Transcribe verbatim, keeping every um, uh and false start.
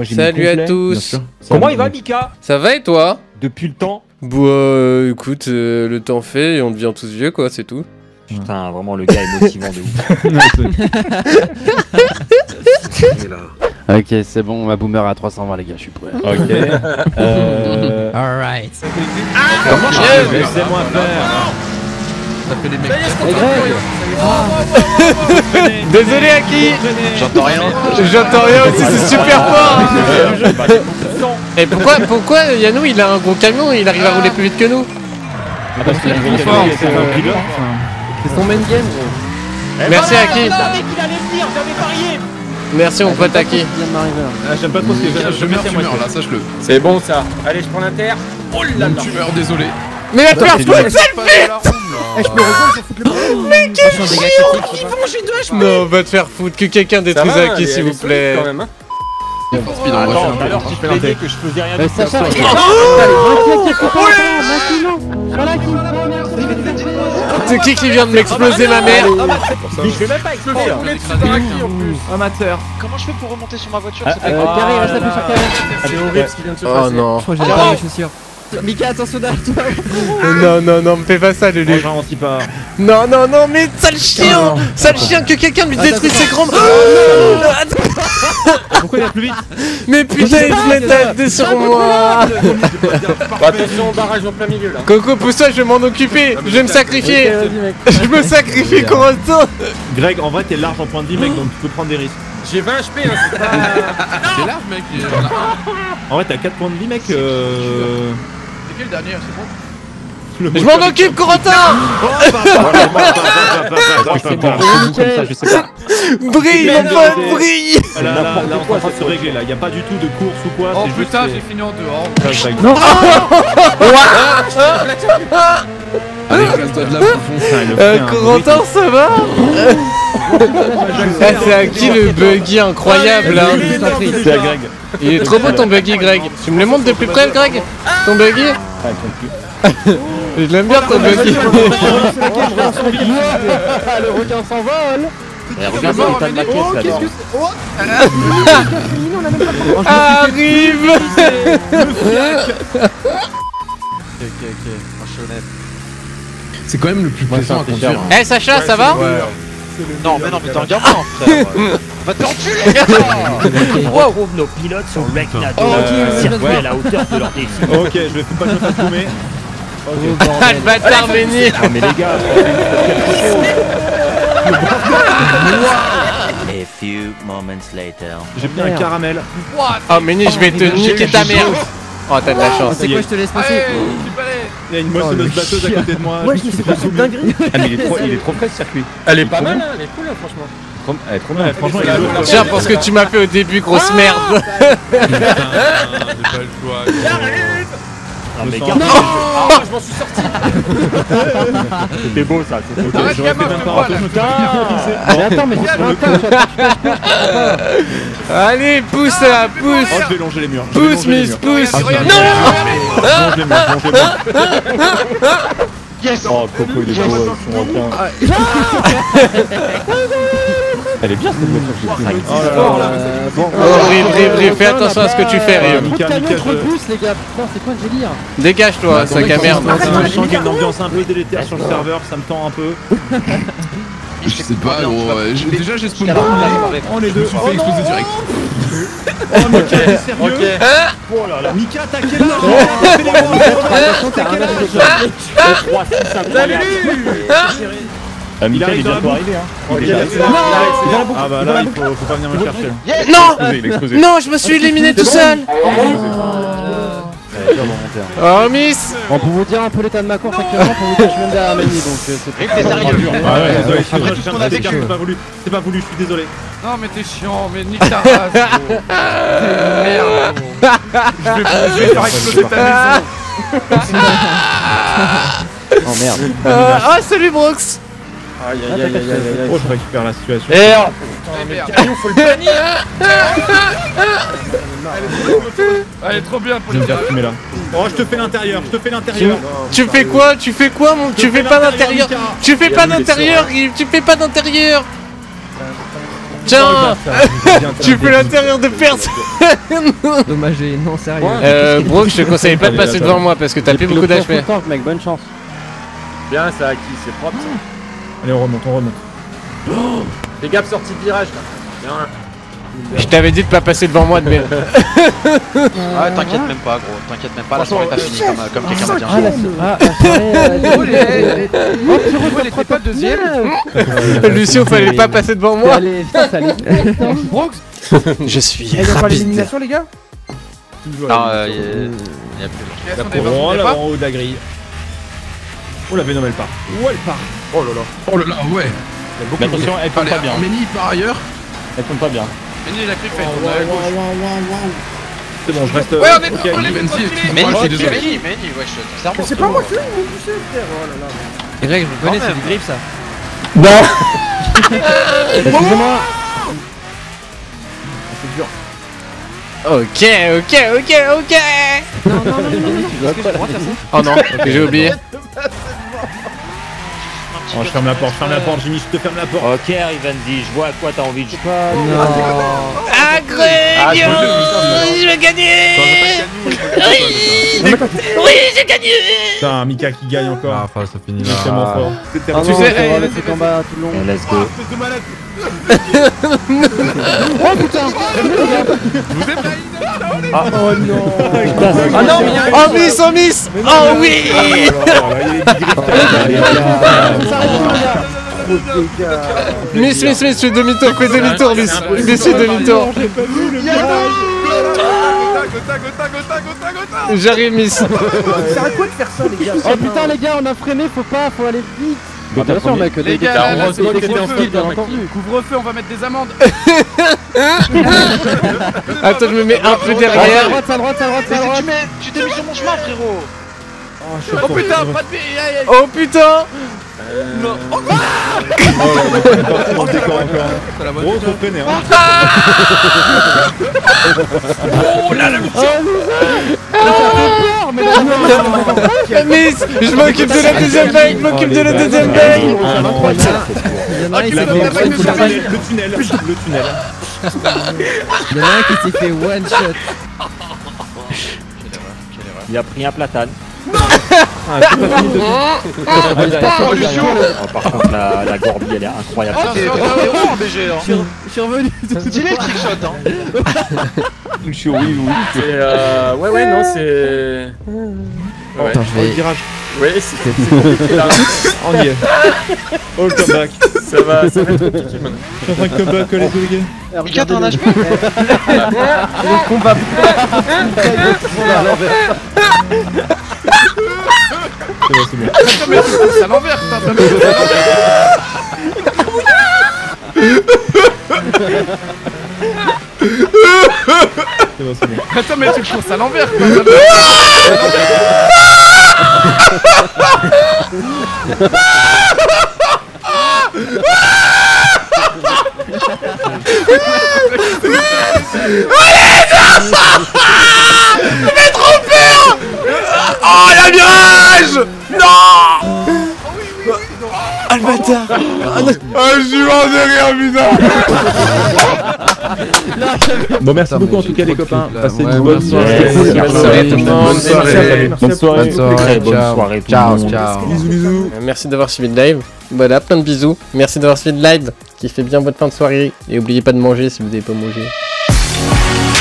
Moi, j'ai Salut à tous. Comment il va, Mika? Ça va et toi? Depuis le temps? Bah euh, écoute, euh, le temps fait et on devient tous vieux quoi, c'est tout. Putain, vraiment le gars est motivant de ouf. Ok, c'est bon, ma boomer à trois cent vingt les gars, je suis prêt. Ok. euh... Alright. Ah, comment je fais? Laissez-moi faire. Ça fait des mecs. Désolé Aki. J'entends rien. J'entends rien aussi, c'est super fort. Et pourquoi, pourquoi Yannou il a un gros camion et il arrive à rouler plus vite que nous? Ah, parce qu'il est fort, c'est un pilote. C'est son main game gros. Merci Aki. Merci mon pote Aki. Ah, j'aime pas trop ce que je, je mets à moi là, sache-le. C'est bon ça. Allez, je prends l'inter. Oh là là. Tu meurs, désolé. Mais la faire foutre cette Eh, je peux rejoindre pour foutre le ballon. Mais quel chiant qui vont chez deux H P. Non, va te faire foutre, que quelqu'un détruise Aki s'il vous plaît. Attends, tout à l'heure tu te plaignais que je faisais rien du tout. Sacha, c'est qui qui vient de m'exploser ma mère? Je vais même pas exploser. Amateur. Comment je fais pour remonter sur ma voiture? Carré, reste appuyé sur Carré. C'est horrible ce qui vient de se passer. Oh non. Je crois que j'ai pas mes chaussures. Mika, attention derrière toi. Non, non, non, me fais pas ça, Lulu. Je ralentis pas. Non, non, non, mais sale chien! Sale chien, que quelqu'un lui détruise ses grands. Pourquoi il va plus vite? Mais putain, il se met à aider sur moi! Attention au barrage en plein milieu là. Coco, pousse-toi, je vais m'en occuper! Je vais me sacrifier! Je me sacrifie, Corentin! Greg, en vrai, t'es large en point de vie, mec, donc tu peux prendre des risques. J'ai vingt H P, hein, c'est pas. C'est large, mec. En vrai, t'as quatre points de vie, mec. Euh... C'est quel dernier? C'est bon. Je m'en occupe, Corentin! Je sais pas. Brille, mon pote, brille! Là, là, là, là, on va se régler, là. Y'a pas du tout de course ou quoi. Oh c'est juste. putain, j'ai fini en dehors. Non. Allez, casse-toi de là, bouffon. Euh, Corentin, ça va? Ah, c'est à qui le buggy incroyable là? C'est à Greg. Il est trop beau ton buggy, Greg. Tu me le montres de plus près, Greg? Ton buggy? Je l'aime bien ton buggy. Le requin s'envole. Regarde dans l'état de ma caisse là. Arrive! Ok, ok, franchonnette. C'est quand même le plus plaisant à conduire. Eh Sacha, ça va? Non, mais non, mais t'es un gamin, frère. Va t'enculer! On trouve nos pilotes sur Regnado, circuler à la hauteur de leur défi. Ok, je vais pas te faire fumer. Ah le bâtard béni! Ah, mais les gars, A few moments later. j'ai pris un caramel. Oh Méni, je vais te niquer ta mère! Oh t'as de la chance. C'est quoi, je te laisse passer? Il y a une moissonneuse batteuse à côté de moi. Moi, je me suis fait une dinguerie. Ah, mais il est trop, il est trop frais ce circuit. Elle est pas mal, hein, elle est cool, hein, franchement. Trop- Elle est trop bien, franchement, il est beau. Tiens pour ce que tu m'as fait au début, grosse merde! J'ai pas le choix. Non, mais sens- garde. Oh, je m'en suis sorti. C'était beau ça, c'était beau. Arrête, J'aurais fait gamin, même pas fais-moi, rentrer, là, je me je dis, Mais attends, mais c'est pas un tas, Allez, pousse là, Oh, pousse! je vais longer les murs. je vais Pousse, longer les Miss, murs. pousse! Ah, Non! Longe les murs, longe les murs. Yes! Oh, Coco, il est beau, son requin. Elle est bien cette voiture, j'ai pris. Oh là là. Bon, Oh, Rive, Rive, Rive, fais attention à ce que tu fais, Rive. Mika, camion Mika, trop de pouces, les gars. Putain, c'est quoi le délire? Dégage-toi, sac à merde. Je sens qu'il y a une ambiance un peu délétère sur le serveur, ça me tend un peu. Je sais pas, gros. ouais, j'ai- Déjà, j'ai spawn. On est deux. Je me suis fait exploser direct. Oh, Mika, t'es sérieux? Oh là là. Mika, t'as quel âge? T'as quel âge? Ah, Mika, il est arrive dans la bientôt boucle. arrivé, hein. Ok, Il est là, là. c'est là. Ah bah là, il faut, faut pas venir me chercher. Non! Il a explosé. Non, je me suis éliminé tout seul! Oh, Miss! On peut vous dire un peu l'état de ma course actuellement pour vous dire que je suis même derrière Mani, donc euh, c'est Rick, t'es sérieux? Ah ouais, désolé, je suis Après désolé, tout ce qu'on a je vécu. c'est pas voulu. C'est pas voulu, je suis désolé. Non, mais t'es chiant, mais nique ta race, gros. Merde, gros. Je vais, je vais faire exploser ta maison. Oh merde. Euh, oh, salut Brox! Aïe, aïe, aïe, aïe, aïe, aïe. Oh, je récupère la situation. Merde. Eh, merde. Camion, faut le bannir. Elle est trop bien pour Je les vais me gars. faire fumer là. Oh, je te fais l'intérieur, je te fais l'intérieur. Tu fais quoi? Tu fais quoi, mon? Tu fais pas d'intérieur? Tu fais pas d'intérieur, Yves, tu fais pas d'intérieur! Tiens, tu fais l'intérieur de personne. Dommagé, non sérieux. Euh, Brooke, je te conseille pas de passer devant moi parce que t'as plus beaucoup d'H P. Mec, bonne chance. Bien, ça acquis, c'est propre ça. Allez, on remonte, on remonte. Fais gaffe, sortie de virage là. Bien. Je t'avais dit de pas passer devant moi de merde. Ah, t'inquiète même pas, gros. T'inquiète même pas, la soirée est pas finie comme, comme quelqu'un m'a dit. Ah, la ah, la soirée. Oh, elle était pas deuxième. Lucio, fallait pas passer devant moi. Allez, putain, ça allait. Brooks. Je suis Il y a pas rapide. l'élimination, les gars? Non, euh, il y a plus. La couronne, là, en haut de la grille. Oh la Venom elle part. Où elle part? Oh là là. Oh là là, ouais. Mais attention, elle tombe pas bien. Méni par ailleurs. Elle tombe pas bien. Méni, la griffette, on est à gauche. C'est bon, je reste. Ouais, on est ok. on est Benzi, Mais moi, je suis qui, désolé. Meni, Meni, wesh, ton cerveau. Mais c'est pas moi qui l'ai, ils m'ont poussé, frère. Oh là là. Les règles, je connais, c'est du griffe ça. Excusez-moi. Ok, ok, ok, ok. Non, non, non, non, non, non. Est-ce que j'ai le droit de faire ça? Oh non, j'ai oublié. Oh, je ferme la porte, je ferme la porte, Jimmy, je te ferme la porte. Ok, Ivanzi, je vois à quoi t'as envie de jouer. Ah, Greg, je vais gagner. Oui, j'ai gagné. Putain, Mika qui gagne Ah, encore. enfin, ça finit Il est tellement là. fort. Tu sais, on va laisser le combat tout le long. Let's go. Oh putain. Oh non. Ah non, mais il y a un. Oh miss, oh miss. Oh oui. Miss, miss, miss, fais demi-tour, fais demi-tour, miss. Miss, fais demi-tour. J'arrive, miss. C'est à quoi de faire ça, les gars? Oh putain, les gars, on a freiné, faut pas, faut aller vite. Ah, bien sûr, mec, Les des gars, gars, là, là, on c'est va couvre-feu, en skill, bien entendu. Couvre-feu, on va mettre des amendes. Attends, je me mets un peu À derrière. droite, à droite, à droite, à Mais droite. tu mets, tu t'es mis sur mon chemin, frérot. Oh putain, pas de billet. Aïe, aïe. Oh putain. On décore encore. Gros, faut freiner, hein. Miss, je m'occupe de la deuxième vague, je m'occupe de la deuxième vague. Il y en a un qui s'est fait Le one shot. tunnel, le tunnel, le tunnel. Il y en a un qui s'est fait one shot. Il a pris un platane. Ah, c'est pas fini de Oh, par contre, la, la gorbie, elle est incroyable. Ah, t'es t'es héros en B G, hein. Je suis revenu. Stylé le trickshot, hein. Je suis oui, oui. C'est euh. Ouais, ouais, non, c'est. Ouais. Attends, je vais. Ouais, c'est compliqué là. On y est. Oh, le comeback. Ça va, ça va être compliqué maintenant. Je suis en train de comeback, les deux gars. Mika, t'as un H P? Le combat. C'est bon, c'est bon. Attends, mais tu pousses à l'envers, putain, t'as mis à C'est bon, c'est bon. l'envers. Attends, mais tu le pousses à l'envers, quoi. Oh, la virage. Non. Ah, le bâtard. Ah, je suis mort de rire, putain. Bon, merci beaucoup en tout cas, les copains. Passez une bonne soirée. Bonne soirée, tout le monde. Bonne soirée. Bonne soirée. Bonne soirée. Très bonne Ciao. soirée tout le Ciao, monde. ciao. Bisous, bisous. Merci d'avoir suivi le live. Voilà, plein de bisous. Merci d'avoir suivi le live qui fait bien votre fin de soirée. Et n'oubliez pas de manger si vous n'avez pas mangé.